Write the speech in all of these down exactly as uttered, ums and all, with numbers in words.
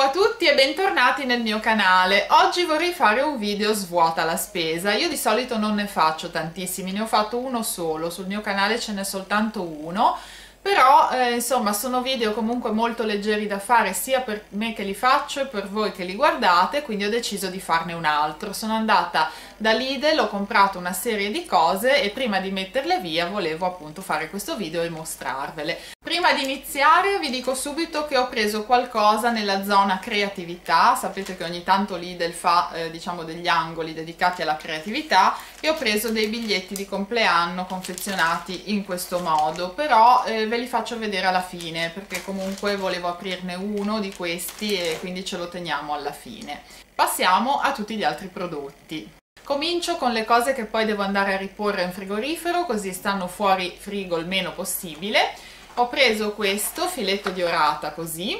Ciao a tutti e bentornati nel mio canale. Oggi vorrei fare un video svuota la spesa. Io di solito non ne faccio tantissimi, ne ho fatto uno solo, sul mio canale ce n'è soltanto uno, però eh, insomma sono video comunque molto leggeri da fare sia per me che li faccio e per voi che li guardate, quindi ho deciso di farne un altro. Sono andata da Lidl, ho comprato una serie di cose e prima di metterle via volevo appunto fare questo video e mostrarvele. Prima di iniziare vi dico subito che ho preso qualcosa nella zona creatività. Sapete che ogni tanto Lidl fa eh, diciamo degli angoli dedicati alla creatività e ho preso dei biglietti di compleanno confezionati in questo modo, però eh, ve li faccio vedere alla fine perché comunque volevo aprirne uno di questi e quindi ce lo teniamo alla fine. Passiamo a tutti gli altri prodotti. Comincio con le cose che poi devo andare a riporre in frigorifero, così stanno fuori frigo il meno possibile. Ho preso questo filetto di orata così,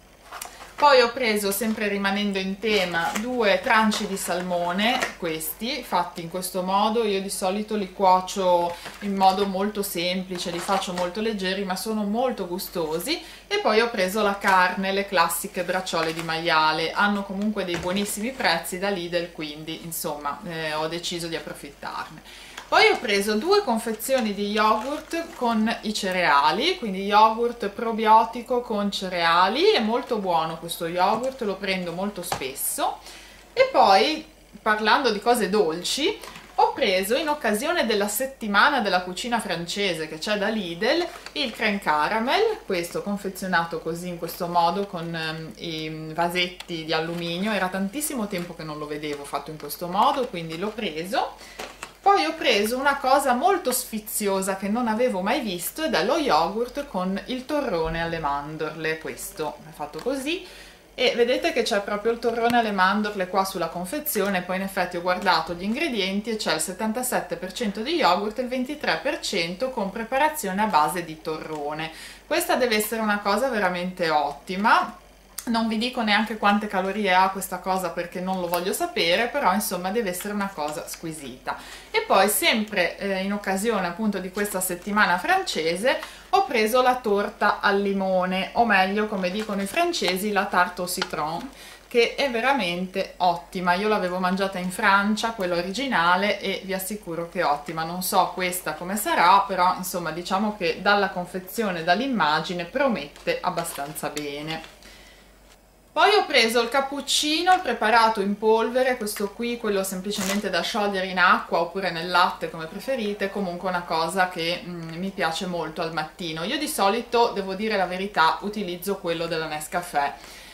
poi ho preso, sempre rimanendo in tema, due tranci di salmone, questi fatti in questo modo. Io di solito li cuocio in modo molto semplice, li faccio molto leggeri ma sono molto gustosi. E poi ho preso la carne, le classiche bracciole di maiale, hanno comunque dei buonissimi prezzi da Lidl, quindi insomma eh, ho deciso di approfittarne. Poi ho preso due confezioni di yogurt con i cereali, quindi yogurt probiotico con cereali, è molto buono questo yogurt, lo prendo molto spesso. E poi, parlando di cose dolci, ho preso in occasione della settimana della cucina francese che c'è da Lidl il crème caramel, questo confezionato così in questo modo con um, i vasetti di alluminio. Era tantissimo tempo che non lo vedevo fatto in questo modo, quindi l'ho preso. Poi ho preso una cosa molto sfiziosa che non avevo mai visto ed è lo yogurt con il torrone alle mandorle. Questo è fatto così e vedete che c'è proprio il torrone alle mandorle qua sulla confezione. Poi in effetti ho guardato gli ingredienti e c'è il settantasette per cento di yogurt e il ventitré per cento con preparazione a base di torrone. Questa deve essere una cosa veramente ottima. Non vi dico neanche quante calorie ha questa cosa perché non lo voglio sapere, però insomma deve essere una cosa squisita. E poi sempre eh, in occasione appunto di questa settimana francese ho preso la torta al limone, o meglio, come dicono i francesi, la tarte au citron, che è veramente ottima. Io l'avevo mangiata in Francia, quella originale, e vi assicuro che è ottima. Non so questa come sarà, però insomma diciamo che dalla confezione, dall'immagine, promette abbastanza bene. Poi ho preso il cappuccino preparato in polvere, questo qui, quello semplicemente da sciogliere in acqua oppure nel latte come preferite, comunque una cosa che mm, mi piace molto al mattino. Io di solito, devo dire la verità, utilizzo quello della Nescafè.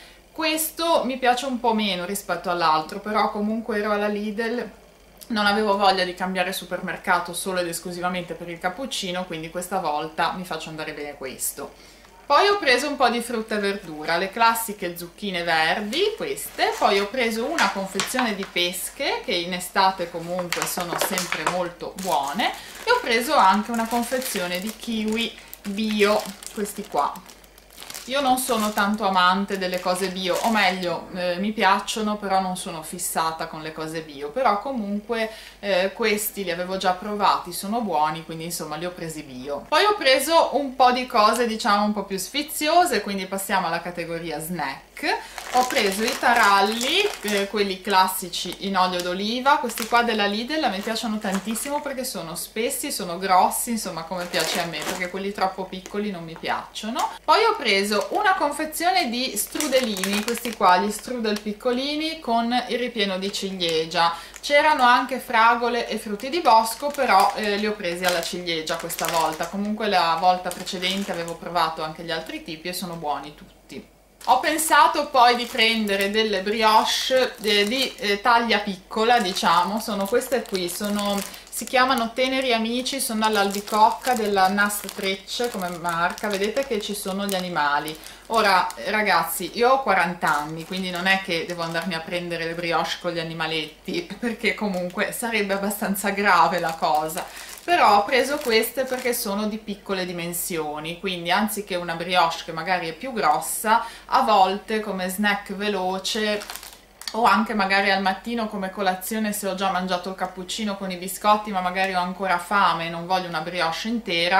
Questo mi piace un po' meno rispetto all'altro, però comunque ero alla Lidl, non avevo voglia di cambiare supermercato solo ed esclusivamente per il cappuccino, quindi questa volta mi faccio andare bene questo. Poi ho preso un po' di frutta e verdura, le classiche zucchine verdi, queste. Poi ho preso una confezione di pesche, che in estate comunque sono sempre molto buone. E ho preso anche una confezione di kiwi bio, questi qua. Io non sono tanto amante delle cose bio, o meglio, eh, mi piacciono, però non sono fissata con le cose bio. Però comunque eh, questi li avevo già provati, sono buoni, quindi insomma li ho presi bio. Poi ho preso un po' di cose diciamo un po' più sfiziose, quindi passiamo alla categoria snack. Ho preso i taralli, eh, quelli classici in olio d'oliva, questi qua della Lidl a me piacciono tantissimo perché sono spessi, sono grossi, insomma come piace a me, perché quelli troppo piccoli non mi piacciono. Poi ho preso una confezione di strudelini, questi qua, gli strudel piccolini con il ripieno di ciliegia. C'erano anche fragole e frutti di bosco, però eh, li ho presi alla ciliegia questa volta. Comunque la volta precedente avevo provato anche gli altri tipi e sono buoni tutti. Ho pensato poi di prendere delle brioche eh, di eh, taglia piccola, diciamo, sono queste qui, sono, si chiamano Teneri Amici, sono all'albicocca della Nast Trecce come marca, vedete che ci sono gli animali. Ora ragazzi, io ho quaranta anni, quindi non è che devo andarmi a prendere le brioche con gli animaletti, perché comunque sarebbe abbastanza grave la cosa. Però ho preso queste perché sono di piccole dimensioni, quindi anziché una brioche che magari è più grossa, a volte come snack veloce o anche magari al mattino come colazione, se ho già mangiato il cappuccino con i biscotti ma magari ho ancora fame e non voglio una brioche intera,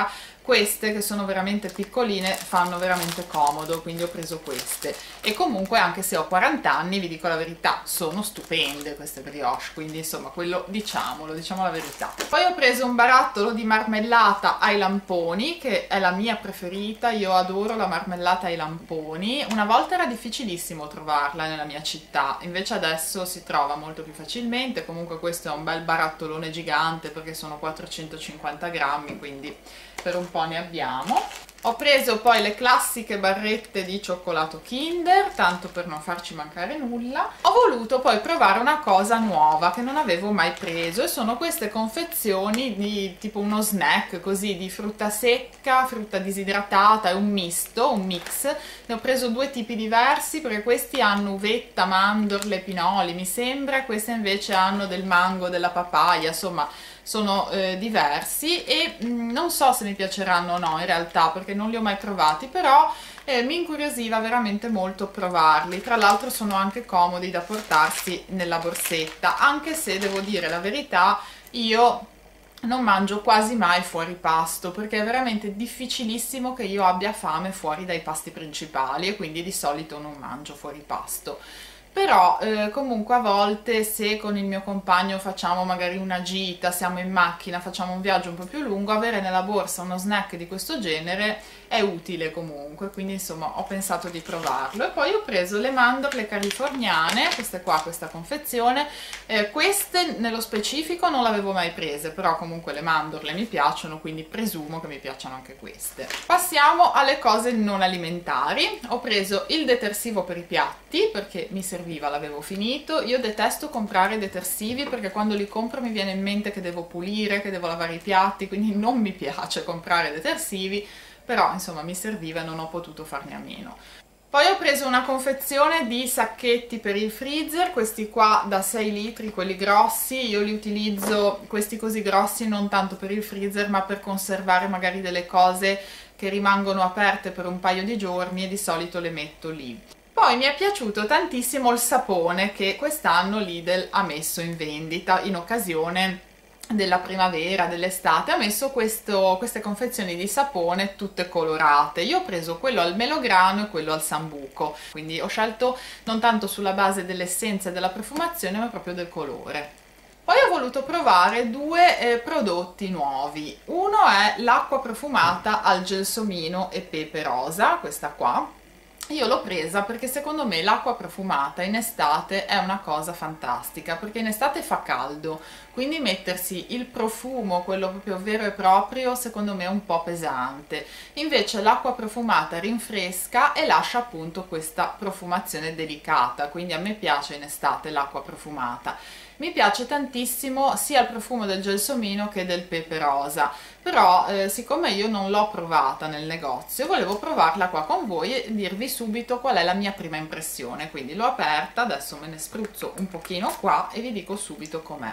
queste che sono veramente piccoline fanno veramente comodo, quindi ho preso queste. E comunque, anche se ho quaranta anni, vi dico la verità, sono stupende queste brioche, quindi insomma quello diciamolo, diciamo la verità. Poi ho preso un barattolo di marmellata ai lamponi, che è la mia preferita, io adoro la marmellata ai lamponi. Una volta era difficilissimo trovarla nella mia città, invece adesso si trova molto più facilmente. Comunque questo è un bel barattolone gigante perché sono quattrocentocinquanta grammi, quindi per un po' ne abbiamo. Ho preso poi le classiche barrette di cioccolato Kinder, tanto per non farci mancare nulla. Ho voluto poi provare una cosa nuova che non avevo mai preso, e sono queste confezioni di tipo uno snack così di frutta secca, frutta disidratata, è un misto, un mix. Ne ho preso due tipi diversi perché questi hanno uvetta, mandorle, pinoli mi sembra, questi invece hanno del mango, della papaya, insomma sono eh, diversi, e mh, non so se mi piaceranno o no in realtà perché non li ho mai provati, però eh, mi incuriosiva veramente molto provarli. Tra l'altro sono anche comodi da portarsi nella borsetta, anche se devo dire la verità, io non mangio quasi mai fuori pasto perché è veramente difficilissimo che io abbia fame fuori dai pasti principali, e quindi di solito non mangio fuori pasto. Però eh, comunque a volte, se con il mio compagno facciamo magari una gita, siamo in macchina, facciamo un viaggio un po' più lungo, avere nella borsa uno snack di questo genere è utile comunque, quindi insomma ho pensato di provarlo. E poi ho preso le mandorle californiane, queste qua, questa confezione, eh, queste nello specifico non le avevo mai prese, però comunque le mandorle mi piacciono, quindi presumo che mi piacciono anche queste. Passiamo alle cose non alimentari. Ho preso il detersivo per i piatti perché mi serviva, l'avevo finito. Io detesto comprare detersivi perché quando li compro mi viene in mente che devo pulire, che devo lavare i piatti, quindi non mi piace comprare detersivi, però insomma mi serviva e non ho potuto farne a meno. Poi ho preso una confezione di sacchetti per il freezer, questi qua da sei litri, quelli grossi. Io li utilizzo, questi così grossi, non tanto per il freezer ma per conservare magari delle cose che rimangono aperte per un paio di giorni, e di solito le metto lì. Poi mi è piaciuto tantissimo il sapone che quest'anno Lidl ha messo in vendita in occasione della primavera, dell'estate. Ha messo questo, queste confezioni di sapone tutte colorate. Io ho preso quello al melograno e quello al sambuco, quindi ho scelto non tanto sulla base dell'essenza e della profumazione ma proprio del colore. Poi ho voluto provare due eh, prodotti nuovi. Uno è l'acqua profumata al gelsomino e pepe rosa, questa qua. Io l'ho presa perché secondo me l'acqua profumata in estate è una cosa fantastica, perché in estate fa caldo, quindi mettersi il profumo, quello proprio vero e proprio, secondo me è un po' pesante. Invece l'acqua profumata rinfresca e lascia appunto questa profumazione delicata, quindi a me piace in estate l'acqua profumata. Mi piace tantissimo sia il profumo del gelsomino che del pepe rosa, però eh, siccome io non l'ho provata nel negozio, volevo provarla qua con voi e dirvi subito qual è la mia prima impressione. Quindi l'ho aperta, adesso me ne spruzzo un pochino qua e vi dico subito com'è.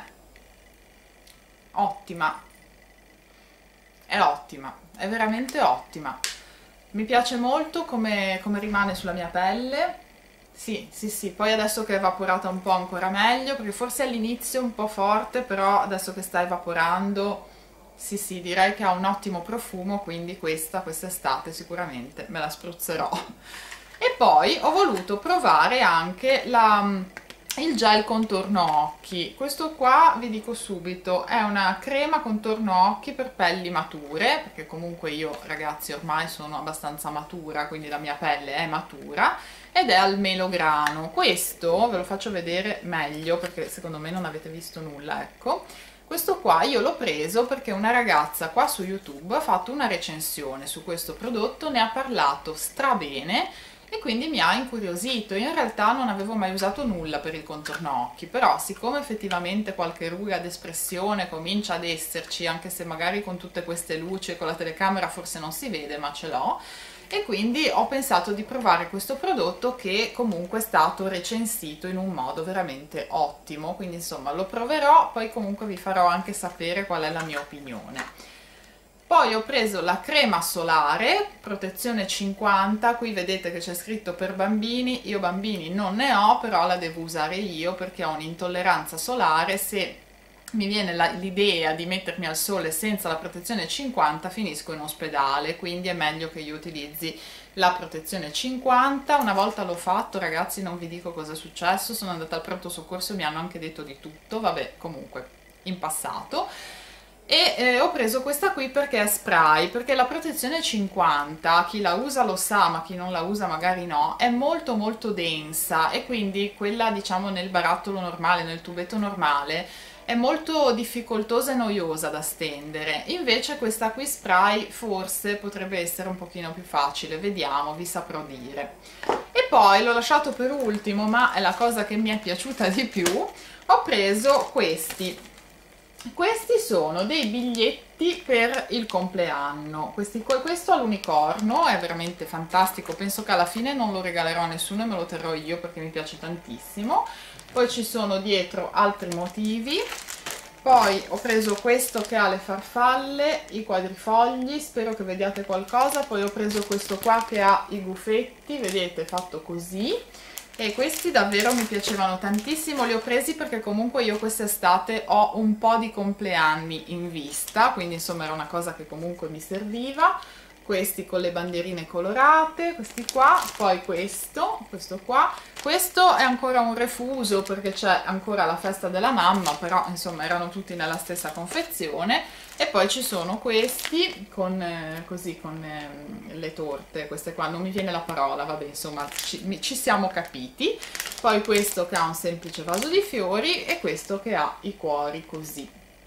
Ottima, è ottima, è veramente ottima. Mi piace molto come, come rimane sulla mia pelle. Sì, sì, sì, poi adesso che è evaporata un po' ancora meglio, perché forse all'inizio è un po' forte, però adesso che sta evaporando, sì, sì, direi che ha un ottimo profumo, quindi questa, quest'estate sicuramente me la spruzzerò. E poi ho voluto provare anche la, il gel contorno occhi. Questo qua, vi dico subito, è una crema contorno occhi per pelli mature, perché comunque io, ragazzi, ormai sono abbastanza matura, quindi la mia pelle è matura, ed è al melograno. Questo ve lo faccio vedere meglio perché secondo me non avete visto nulla, ecco. Questo qua io l'ho preso perché una ragazza qua su YouTube ha fatto una recensione su questo prodotto, ne ha parlato strabene e quindi mi ha incuriosito. Io in realtà non avevo mai usato nulla per il contorno occhi, però siccome effettivamente qualche ruga d'espressione comincia ad esserci, anche se magari con tutte queste luci e con la telecamera forse non si vede, ma ce l'ho, e quindi ho pensato di provare questo prodotto che comunque è stato recensito in un modo veramente ottimo, quindi insomma lo proverò, poi comunque vi farò anche sapere qual è la mia opinione. Poi ho preso la crema solare, protezione cinquanta, qui vedete che c'è scritto per bambini, io bambini non ne ho, però la devo usare io perché ho un'intolleranza solare. Se mi viene l'idea di mettermi al sole senza la protezione cinquanta, finisco in ospedale, quindi è meglio che io utilizzi la protezione cinquanta. Una volta l'ho fatto, ragazzi, non vi dico cosa è successo, sono andata al pronto soccorso e mi hanno anche detto di tutto, vabbè, comunque in passato. E eh, ho preso questa qui perché è spray, perché la protezione cinquanta, chi la usa lo sa, ma chi non la usa magari no, è molto molto densa, e quindi quella, diciamo, nel barattolo normale, nel tubetto normale, è molto difficoltosa e noiosa da stendere. Invece questa qui spray forse potrebbe essere un pochino più facile, vediamo, vi saprò dire. E poi l'ho lasciato per ultimo, ma è la cosa che mi è piaciuta di più, ho preso questi. Questi sono dei biglietti per il compleanno. Questi, questo all'unicorno è veramente fantastico, penso che alla fine non lo regalerò a nessuno e me lo terrò io perché mi piace tantissimo. Poi ci sono dietro altri motivi. Poi ho preso questo che ha le farfalle, i quadrifogli, spero che vediate qualcosa. Poi ho preso questo qua che ha i gufetti, vedete, fatto così. E questi davvero mi piacevano tantissimo, li ho presi perché comunque io quest'estate ho un po' di compleanni in vista, quindi insomma era una cosa che comunque mi serviva. Questi con le bandierine colorate, questi qua, poi questo, questo qua. Questo è ancora un refuso perché c'è ancora la festa della mamma, però insomma erano tutti nella stessa confezione. E poi ci sono questi con eh, così con eh, le torte, queste qua, non mi viene la parola, vabbè, insomma ci, ci siamo capiti. Poi questo che ha un semplice vaso di fiori e questo che ha i cuori così.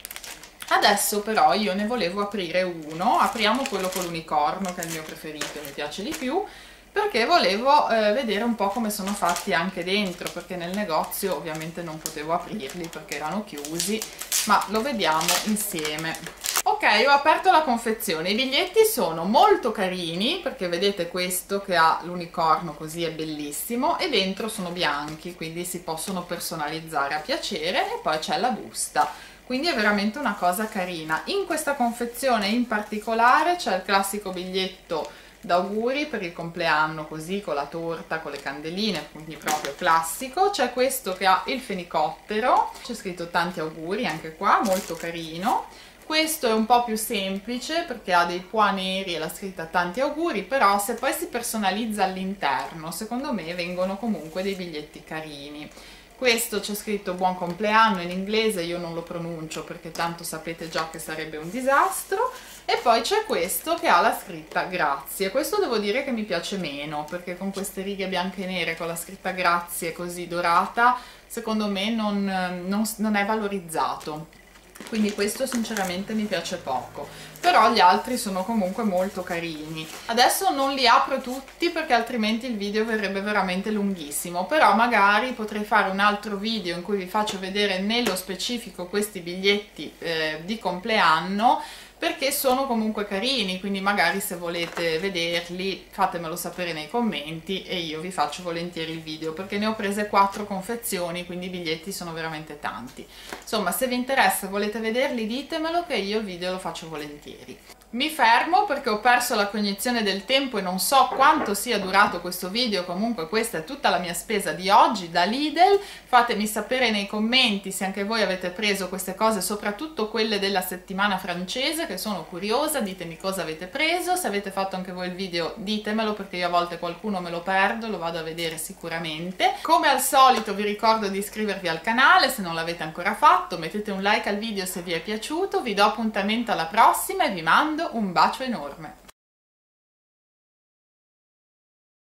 Adesso però io ne volevo aprire uno, apriamo quello con l'unicorno che è il mio preferito, mi piace di più, perché volevo eh, vedere un po' come sono fatti anche dentro, perché nel negozio ovviamente non potevo aprirli perché erano chiusi, ma lo vediamo insieme. Ok, ho aperto la confezione, i biglietti sono molto carini perché vedete questo che ha l'unicorno così è bellissimo e dentro sono bianchi, quindi si possono personalizzare a piacere, e poi c'è la busta. Quindi è veramente una cosa carina. In questa confezione in particolare c'è il classico biglietto d'auguri per il compleanno, così con la torta, con le candeline, quindi proprio classico. C'è questo che ha il fenicottero, c'è scritto tanti auguri anche qua, molto carino. Questo è un po' più semplice perché ha dei pois neri e la scritta tanti auguri, però se poi si personalizza all'interno, secondo me vengono comunque dei biglietti carini. Questo c'è scritto buon compleanno in inglese, io non lo pronuncio perché tanto sapete già che sarebbe un disastro. E poi c'è questo che ha la scritta grazie. Questo devo dire che mi piace meno perché con queste righe bianche e nere con la scritta grazie così dorata, secondo me non, non, non è valorizzato. Quindi questo sinceramente mi piace poco, però gli altri sono comunque molto carini. Adesso non li apro tutti perché altrimenti il video verrebbe veramente lunghissimo, però magari potrei fare un altro video in cui vi faccio vedere nello specifico questi biglietti eh, di compleanno, perché sono comunque carini, quindi magari se volete vederli fatemelo sapere nei commenti e io vi faccio volentieri il video, perché ne ho prese quattro confezioni, quindi i biglietti sono veramente tanti. Insomma, se vi interessa e volete vederli ditemelo che io il video lo faccio volentieri. Mi fermo perché ho perso la cognizione del tempo e non so quanto sia durato questo video, comunque questa è tutta la mia spesa di oggi da Lidl. Fatemi sapere nei commenti se anche voi avete preso queste cose, soprattutto quelle della settimana francese, che sono curiosa, ditemi cosa avete preso, se avete fatto anche voi il video ditemelo perché io a volte qualcuno me lo perdo, lo vado a vedere sicuramente. Come al solito vi ricordo di iscrivervi al canale se non l'avete ancora fatto, mettete un like al video se vi è piaciuto, vi do appuntamento alla prossima e vi mando un bacio enorme.